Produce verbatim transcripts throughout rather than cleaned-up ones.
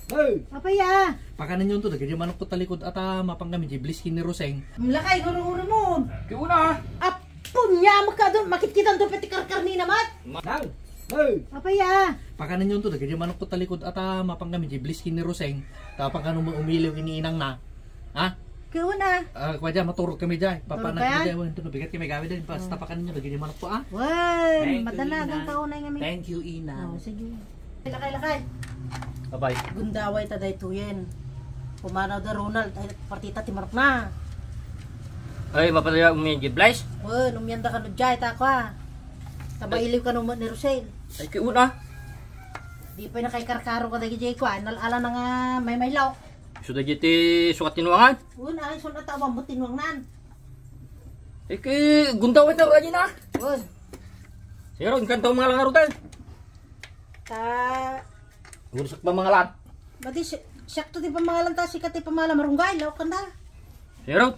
Hey! Apa ya? Pakanan yun to, dagay manok to talikod at uh, mapang kami, jibliskin ni Roseng. Mulakay, guro-guro mo. Kiuna! Apun niya, maka doon, makikita doon pati karkarni naman. Nang! Hey! Apa ya? Pakanan yun to, dagay manok to talikod at uh, mapang kami, jibliskin ni Roseng. Tapang kanong umilaw iniinang na. Ha? Kau na. Ah, uh, kwa dyan, maturog kami dyan. Papanak Turog kami kaya? dyan. Ito, nabigat kami gamit din. Basta pakanan nyo, dagay manok to ah. Wan, Thank you, madalagang Ina. kaunay nga mi. Thank you, Ina. Oh, sige. Lakay-lakay. Bye-bye. Gundaway ta day tuyen. Pumanaw da Ronald, ay partita timarap na. Ay, mapadaya umi giblais. Wan, umyanda ka no jay ta ko ah. Tabailiw ka no ni Rosel. Ay kiuna. Di pa na kay karkaro ka day jay ko, nalala na nga may maylaw. Sudah jiti sukat tinuangan. Wan, ay sun ata abang tinwang nan. Ay ki gundaw ito raji na. Wan, Siro kan tahu mga lang rutel. ta Gurusak pa mga lan. Bati siyak to di pamahalan ta sikat di pamahalan marunggay law kan da. Siro.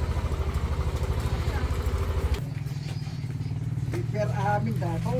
Prepare amin dato.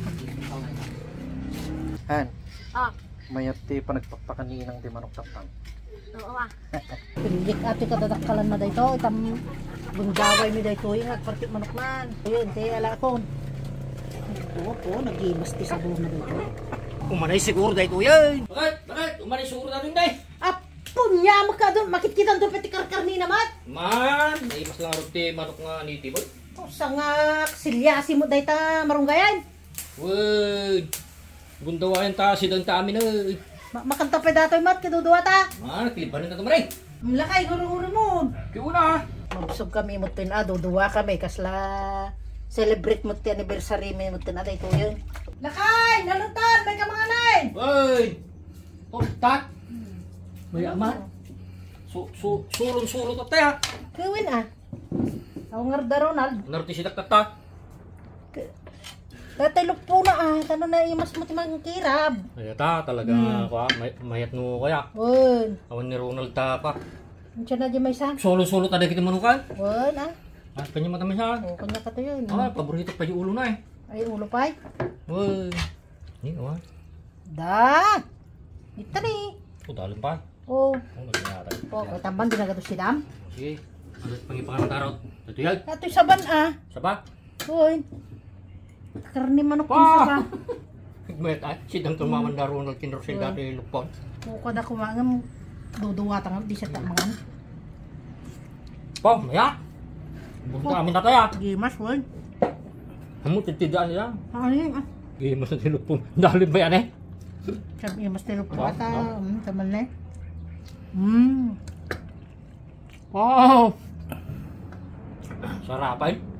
Han, Ah, mayat ti panagpakpakan ni inang ti manok tapang. oo ah. Pindik ati ka dadakkalan na dayto itam gundaway mi dayto yung agpartit manok man. Ayun, te ala ko. Oo po, nagimas ti sa buong na dayto. Umanay siguro dahil ko yan. Bakit? Bakit? Umanay siguro natin dahil. Apun niya maka doon, makikita doon pati karkarni naman. Man, ay mas lang ruti manok nga niti boy. O sa nga silyasi mo dayta marunggayan. Word. Gundawayan ta sidang ta amin eh. Ma makanta pa datoy mat kiduduwa ta. Man, kilibanin na tumaray. Mulakay guro-guro mo. Kiuna. Mabusog kami mo tin ado, duwa kami kasla celebrate mo ti anniversary mi mo tin aday to yun. Lakay, nalutan, may kamanganay. Word. Tortat. May aman. Su su sulon sulon to tayo. Gawin ah. Ako nga da Ronald. Naruti sidak tata. Tatay lupo na ah, tano na imas mo ti kirab. Ay ta talaga ko may mayat no kaya. Won, Awan ni Ronald ta pa. unsa na di may san? Solo-solo ta kita manukan. Won ah. Ah, kanya mata man siya. O kanya ka to yun. Ah, paborito pa yung ulo na eh. Ay ulo pay. Uy. Ni awan. Da. Ito ni. Oh, dalim pa. Oh, Oh, nagnyata. oh, kay tamban din na to si Dam. Sige. Ano pangipangan tarot? Ito yan. Atoy saban ah. Saba? Hoy. Karni manok Pa! din saba. Mayat ay. Sidang tumaman na Ronald Kinrosin dati lupon. O kada kumangam duduwa tang di sa tamangan. Pa, maya. Bunta amin na tayo. Gimas won. Hamu titidaan nila. Ano yun ah. Gimas na tilupon. Dalim ba yan eh? Sabi mas tilo po Wow, ata. wow. Hmm, taman na. Hmm. Wow! Sarapan.